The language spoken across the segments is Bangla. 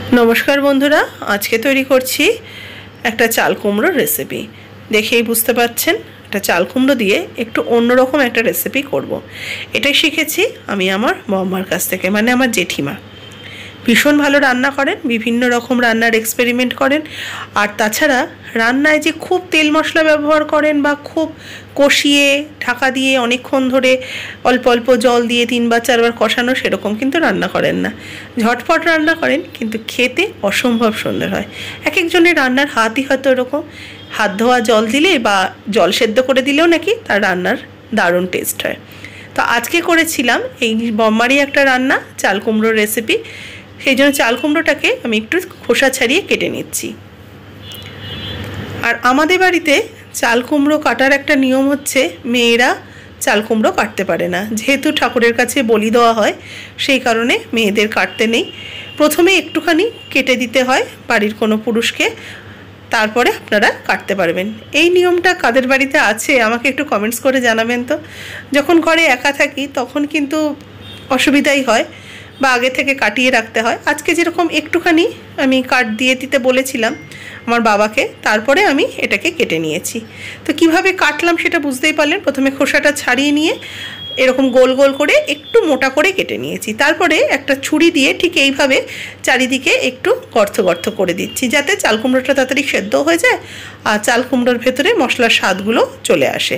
नमस्कार बंधुरा आज के तैरी करছি একটা চাল কুমড়োর রেসিপি। দেখেই বুঝতে পারছেন একটা চাল কুমড়ো দিয়ে একটু অন্যরকম একটা রেসিপি করব। এটাই শিখেছি আমি আমার বৌমার কাছ থেকে, মানে আমার জেঠিমা। ভীষণ ভালো রান্না করেন, বিভিন্ন রকম রান্নার এক্সপেরিমেন্ট করেন। আর তাছাড়া রান্নায় যে খুব তেল মশলা ব্যবহার করেন বা খুব কষিয়ে ঢাকা দিয়ে অনেকক্ষণ ধরে অল্প অল্প জল দিয়ে 3 বা 4 বার কষানো, সেরকম কিন্তু রান্না করেন না। ঝটপট রান্না করেন, কিন্তু খেতে অসম্ভব সুন্দর হয়। এক একজনের রান্নার হাতই হয়তো এরকম, হাত ধোয়া জল দিলে বা জল সেদ্ধ করে দিলেও নাকি তার রান্নার দারুণ টেস্ট হয়। তো আজকে করেছিলাম এই বম্মারই একটা রান্না, চাল কুমড়োর রেসিপি। সেই জন্য চাল কুমড়োটাকে আমি একটু খোসা ছাড়িয়ে কেটে নিচ্ছি। আর আমাদের বাড়িতে চাল কুমড়ো কাটার একটা নিয়ম হচ্ছে, মেয়েরা চাল কুমড়ো কাটতে পারে না, যেহেতু ঠাকুরের কাছে বলি দেওয়া হয়, সেই কারণে মেয়েদের কাটতে নেই। প্রথমে একটুখানি কেটে দিতে হয় বাড়ির কোনো পুরুষকে, তারপরে আপনারা কাটতে পারবেন। এই নিয়মটা কাদের বাড়িতে আছে আমাকে একটু কমেন্টস করে জানাবেন তো। যখন ঘরে একা থাকি তখন কিন্তু অসুবিধাই হয়, বা আগে থেকে কাটিয়ে রাখতে হয়। আজকে যেরকম একটুখানি আমি কাট দিয়ে দিতে বলেছিলাম আমার বাবাকে, তারপরে আমি এটাকে কেটে নিয়েছি। তো কিভাবে কাটলাম সেটা বুঝতেই পারলেন। প্রথমে খোসাটা ছাড়িয়ে নিয়ে এরকম গোল গোল করে একটু মোটা করে কেটে নিয়েছি। তারপরে একটা ছুরি দিয়ে ঠিক এইভাবে চারিদিকে একটু গর্ত গর্ত করে দিচ্ছি, যাতে চাল কুমড়োটা তাড়াতাড়ি সেদ্ধ হয়ে যায় আর চাল কুমড়োর ভেতরে মশলার স্বাদগুলো চলে আসে।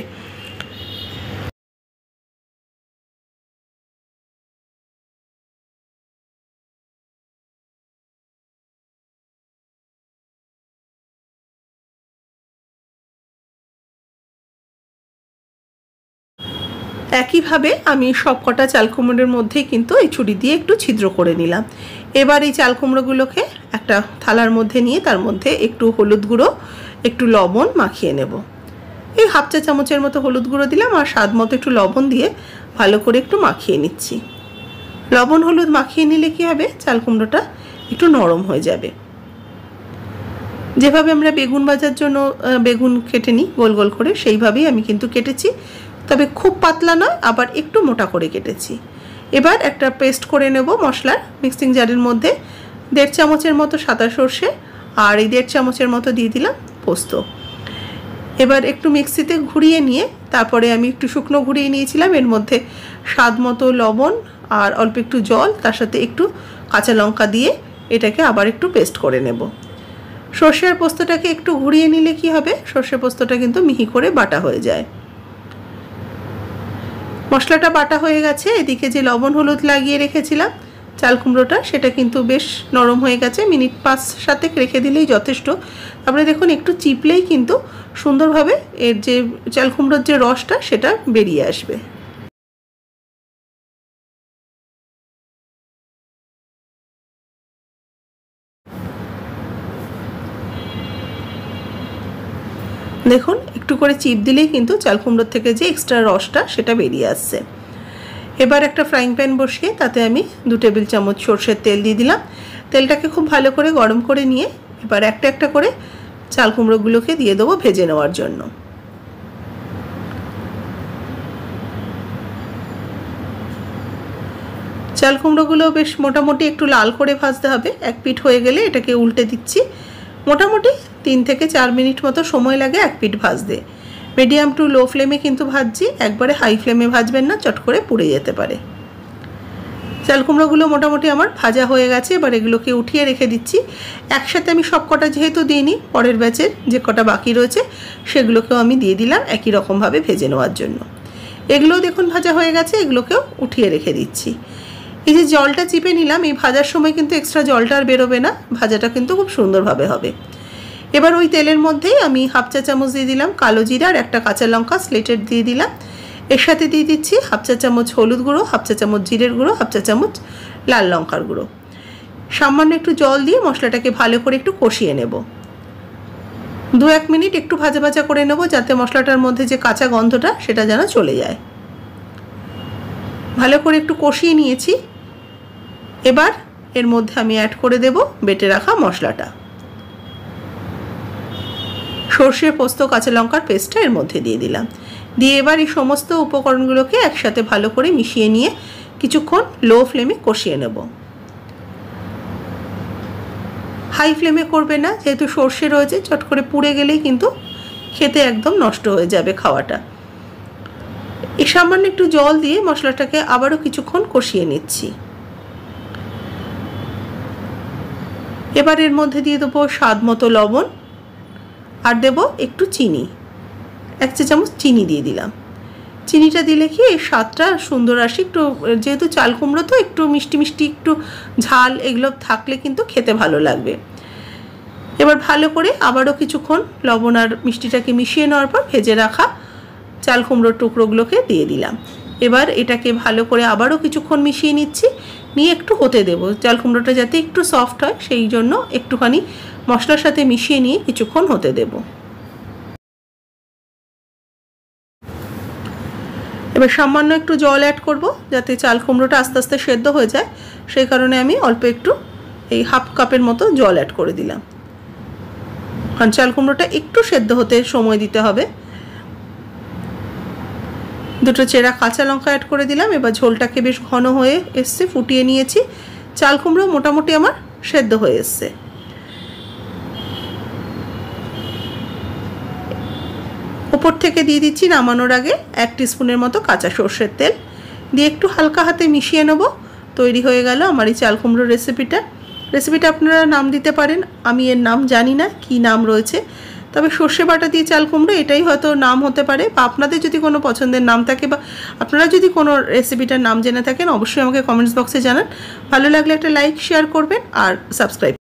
একইভাবে আমি সব কটা চাল কুমড়োর মধ্যেই কিন্তু এই ছুরি দিয়ে একটু ছিদ্র করে নিলাম। এবার এই চাল কুমড়োগুলোকে একটা থালার মধ্যে নিয়ে তার মধ্যে একটু হলুদ গুঁড়ো, একটু লবণ মাখিয়ে নেব। এই হাফ চা চামচের মতো হলুদ গুঁড়ো দিলাম, আর স্বাদ মতো একটু লবণ দিয়ে ভালো করে একটু মাখিয়ে নিচ্ছি। লবণ হলুদ মাখিয়ে নিলে কী হবে, চাল কুমড়োটা একটু নরম হয়ে যাবে। যেভাবে আমরা বেগুন ভাজার জন্য বেগুন কেটে নিই গোল গোল করে, সেইভাবেই আমি কিন্তু কেটেছি, তবে খুব পাতলা নয়, আবার একটু মোটা করে কেটেছি। এবার একটা পেস্ট করে নেব মশলার। মিক্সিং জারের মধ্যে 1.5 চামচের মতো সাদা সর্ষে আর এই 1.5 চামচের মতো দিয়ে দিলাম পোস্ত। এবার একটু মিক্সিতে ঘুরিয়ে নিয়ে তারপরে আমি একটু শুকনো ঘুরিয়ে নিয়েছিলাম, এর মধ্যে স্বাদ মতো লবণ আর অল্প একটু জল, তার সাথে একটু কাঁচা লঙ্কা দিয়ে এটাকে আবার একটু পেস্ট করে নেব। সর্ষে আর পোস্তটাকে একটু ঘুরিয়ে নিলে কি হবে, সর্ষে পোস্তটা কিন্তু মিহি করে বাটা হয়ে যায়। মশলাটা বাটা হয়ে গেছে। এদিকে যে লবণ হলুদ লাগিয়ে রেখেছিলাম চাল কুমড়োটা, সেটা কিন্তু বেশ নরম হয়ে গেছে। মিনিট 5-7 রেখে দিলেই যথেষ্ট। তারপরে দেখুন একটু চিপলেই কিন্তু সুন্দরভাবে এর যে চাল কুমড়োর যে রসটা সেটা বেরিয়ে আসবে। দেখুন একটু করে চিপ দিলেই কিন্তু চাল কুমড়োর থেকে যে এক্সট্রা রসটা সেটা বেরিয়ে আসছে। এবার একটা ফ্রাইং প্যান বসিয়ে তাতে আমি 2 টেবিল চামচ সরষের তেল দিয়ে দিলাম। তেলটাকে খুব ভালো করে গরম করে নিয়ে এবার একটা একটা করে চাল কুমড়োগুলোকে দিয়ে দেবো ভেজে নেওয়ার জন্য। চাল কুমড়োগুলো বেশ মোটামুটি একটু লাল করে ভাজতে হবে। এক পিঠ হয়ে গেলে এটাকে উল্টে দিচ্ছি। মোটামুটি 3 থেকে 4 মিনিট মতো সময় লাগে এক পিঠ ভাজতে। মিডিয়াম টু লো ফ্লেমে কিন্তু ভাজছি, একবারে হাই ফ্লেমে ভাজবেন না, চট করে পুড়ে যেতে পারে। চাল কুমড়োগুলো মোটামুটি আমার ভাজা হয়ে গেছে। এবার এগুলোকে উঠিয়ে রেখে দিচ্ছি। একসাথে আমি সব কটা যেহেতু দিইনি, পরের ব্যাচের যে কটা বাকি রয়েছে সেগুলোকেও আমি দিয়ে দিলাম একই রকমভাবে ভেজে নেওয়ার জন্য। এগুলোও দেখুন ভাজা হয়ে গেছে, এগুলোকেও উঠিয়ে রেখে দিচ্ছি। এই যে জলটা চিপে নিলাম, এই ভাজার সময় কিন্তু এক্সট্রা জলটা আর বেরোবে না, ভাজাটা কিন্তু খুব সুন্দরভাবে হবে। এবার ওই তেলের মধ্যেই আমি হাফ চা চামচ দিয়ে দিলাম কালো জিরা আর একটা কাঁচা লঙ্কা স্লেটেড দিয়ে দিলাম। এর সাথে দিয়ে দিচ্ছি হাফ চা চামচ হলুদ গুঁড়ো, হাফ চা চামচ জিরের গুঁড়ো, হাফ চা চামচ লাল লঙ্কার গুঁড়ো। সামান্য একটু জল দিয়ে মশলাটাকে ভালো করে একটু কষিয়ে নেব। 2-1 মিনিট একটু ভাজা ভাজা করে নেব, যাতে মশলাটার মধ্যে যে কাঁচা গন্ধটা সেটা যেন চলে যায়। ভালো করে একটু কষিয়ে নিয়েছি। এবার এর মধ্যে আমি অ্যাড করে দেব বেটে রাখা মশলাটা। সর্ষে পোস্ত কাঁচা লঙ্কার পেস্টটা এর মধ্যে দিয়ে দিলাম। দিয়ে এবার এই সমস্ত উপকরণগুলোকে একসাথে ভালো করে মিশিয়ে নিয়ে কিছুক্ষণ লো ফ্লেমে কষিয়ে নেব। হাই ফ্লেমে করবে না, যেহেতু সর্ষে রয়েছে, চট করে পুড়ে গেলেই কিন্তু খেতে একদম নষ্ট হয়ে যাবে খাওয়াটা। এই সামান্য একটু জল দিয়ে মশলাটাকে আবারও কিছুক্ষণ কষিয়ে নিচ্ছি। এবার এর মধ্যে দিয়ে দেবো স্বাদ মতো লবণ, আর দেব একটু চিনি, 1 চা চামচ চিনি দিয়ে দিলাম। চিনিটা দিলে কি এই স্বাদটা সুন্দর আসে, একটু যেহেতু চাল কুমড়ো তো একটু মিষ্টি মিষ্টি, একটু ঝাল এগুলো থাকলে কিন্তু খেতে ভালো লাগবে। এবার ভালো করে আবারও কিছুক্ষণ লবণ আর মিষ্টিটাকে মিশিয়ে নেওয়ার পর ভেজে রাখা চাল কুমড়োর টুকরোগুলোকে দিয়ে দিলাম। এবার এটাকে ভালো করে আবারও কিছুক্ষণ মিশিয়ে নিচ্ছি, নিয়ে একটু হতে দেবো। চাল কুমড়োটা যাতে একটু সফট হয় সেই জন্য একটুখানি মশলার সাথে মিশিয়ে নিয়ে কিছুক্ষণ হতে দেব। এবার সামান্য একটু জল অ্যাড করব যাতে চাল কুমড়োটা আস্তে আস্তে সেদ্ধ হয়ে যায়, সেই কারণে আমি অল্প একটু এই হাফ কাপের মতো জল অ্যাড করে দিলাম। কারণ চাল কুমড়োটা একটু সেদ্ধ হতে সময় দিতে হবে। দুটো চেরা কাঁচা লঙ্কা অ্যাড করে দিলাম। এবার ঝোলটাকে বেশ ঘন হয়ে এসছে, ফুটিয়ে নিয়েছি। চাল কুমড়ো মোটামুটি আমার সেদ্ধ হয়ে এসছে। উপর থেকে দিয়ে দিচ্ছি নামানোর আগে 1 টিস্পুনের মতো কাঁচা সর্ষের তেল, দিয়ে একটু হালকা হাতে মিশিয়ে নেব। তৈরি হয়ে গেল আমার এই চাল কুমড়োর রেসিপিটা। আপনারা নাম দিতে পারেন, আমি এর নাম জানি না কি নাম রয়েছে, তবে সর্ষে বাটা দিয়ে চাল কুমড়ো এটাই হয়তো নাম হতে পারে। বা আপনাদের যদি কোনো পছন্দের নাম থাকে, বা আপনারা যদি কোনো রেসিপিটার নাম জেনে থাকেন, অবশ্যই আমাকে কমেন্টস বক্সে জানান। ভালো লাগলে একটা লাইক শেয়ার করবেন আর সাবস্ক্রাইব